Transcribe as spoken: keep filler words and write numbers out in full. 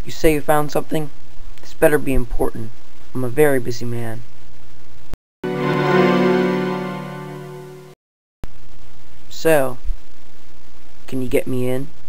You say you found something? This better be important. I'm a very busy man. So, can you get me in?